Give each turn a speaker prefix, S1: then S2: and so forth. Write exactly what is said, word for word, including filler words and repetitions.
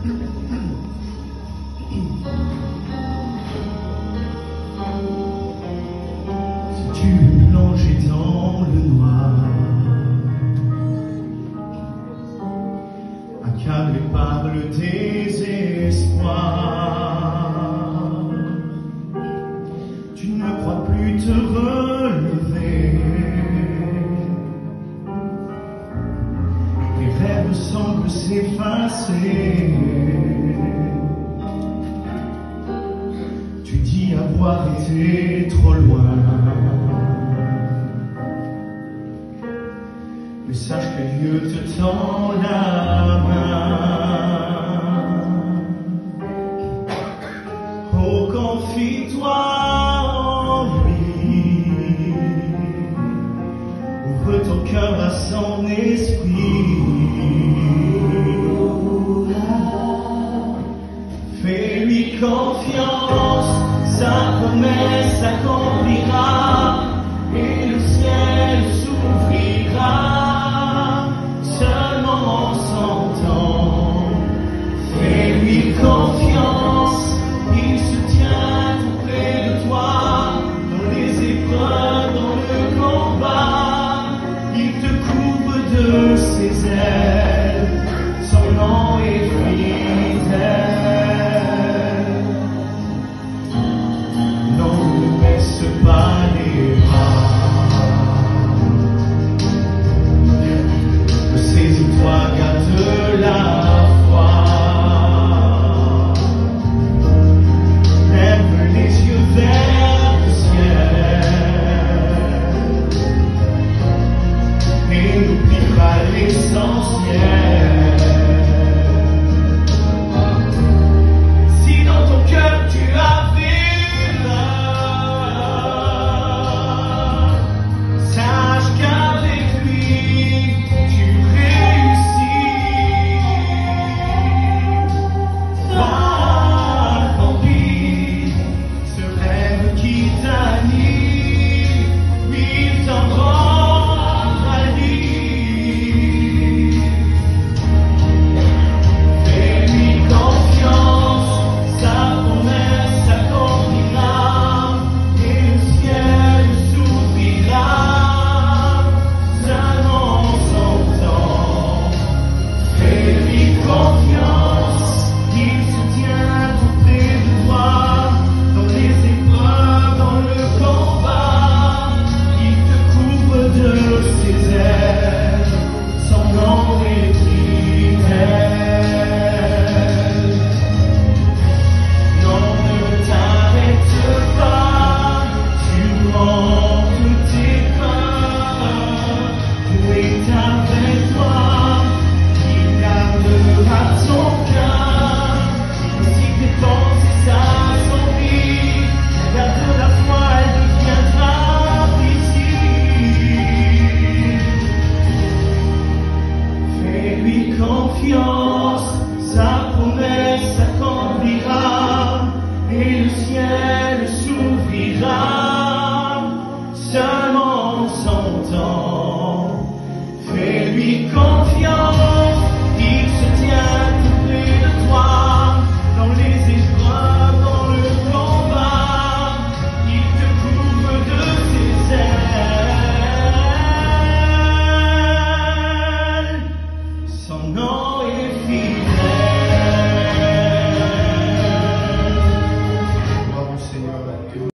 S1: Si tu es plongé dans le noir, accablé par le désespoir, tu ne crois plus te relever, tes rêves semblent s'effacer. Tu dis avoir été trop loin, mais sache que Dieu te tend la main. Oh, confie-toi en lui, ouvre ton cœur à son esprit. Fais-lui confiance, sa promesse s'accomplira et le ciel s'ouvrira seulement en son temps. Fais-lui confiance.